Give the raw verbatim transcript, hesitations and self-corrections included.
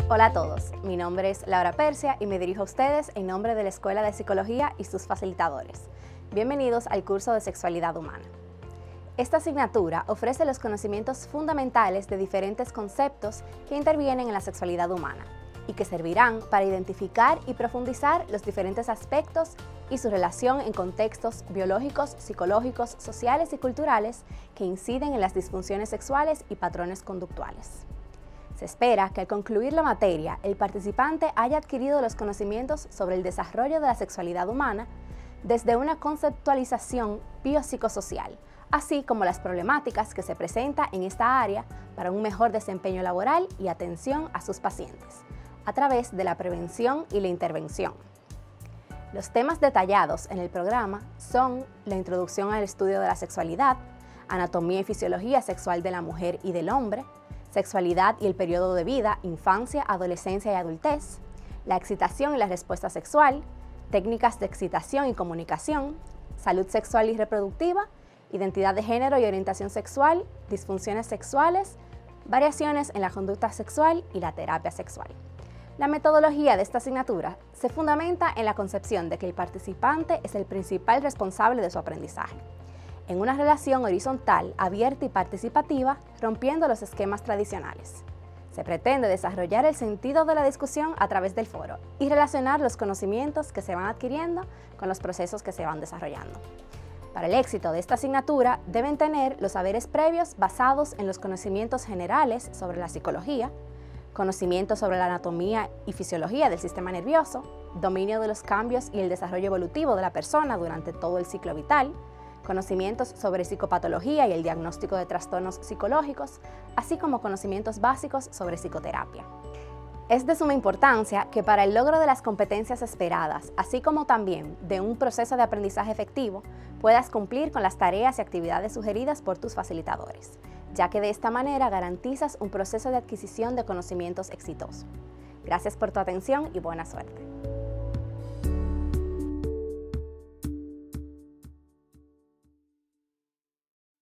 Hola a todos, mi nombre es Laura Persia y me dirijo a ustedes en nombre de la Escuela de Psicología y sus facilitadores. Bienvenidos al curso de Sexualidad Humana. Esta asignatura ofrece los conocimientos fundamentales de diferentes conceptos que intervienen en la sexualidad humana y que servirán para identificar y profundizar los diferentes aspectos y su relación en contextos biológicos, psicológicos, sociales y culturales que inciden en las disfunciones sexuales y patrones conductuales. Se espera que al concluir la materia, el participante haya adquirido los conocimientos sobre el desarrollo de la sexualidad humana desde una conceptualización biopsicosocial, así como las problemáticas que se presentan en esta área para un mejor desempeño laboral y atención a sus pacientes, a través de la prevención y la intervención. Los temas detallados en el programa son la introducción al estudio de la sexualidad, anatomía y fisiología sexual de la mujer y del hombre, sexualidad y el periodo de vida, infancia, adolescencia y adultez, la excitación y la respuesta sexual, técnicas de excitación y comunicación, salud sexual y reproductiva, identidad de género y orientación sexual, disfunciones sexuales, variaciones en la conducta sexual y la terapia sexual. La metodología de esta asignatura se fundamenta en la concepción de que el participante es el principal responsable de su aprendizaje, en una relación horizontal, abierta y participativa, rompiendo los esquemas tradicionales. Se pretende desarrollar el sentido de la discusión a través del foro y relacionar los conocimientos que se van adquiriendo con los procesos que se van desarrollando. Para el éxito de esta asignatura, deben tener los saberes previos basados en los conocimientos generales sobre la psicología, conocimientos sobre la anatomía y fisiología del sistema nervioso, dominio de los cambios y el desarrollo evolutivo de la persona durante todo el ciclo vital, conocimientos sobre psicopatología y el diagnóstico de trastornos psicológicos, así como conocimientos básicos sobre psicoterapia. Es de suma importancia que para el logro de las competencias esperadas, así como también de un proceso de aprendizaje efectivo, puedas cumplir con las tareas y actividades sugeridas por tus facilitadores, ya que de esta manera garantizas un proceso de adquisición de conocimientos exitoso. Gracias por tu atención y buena suerte.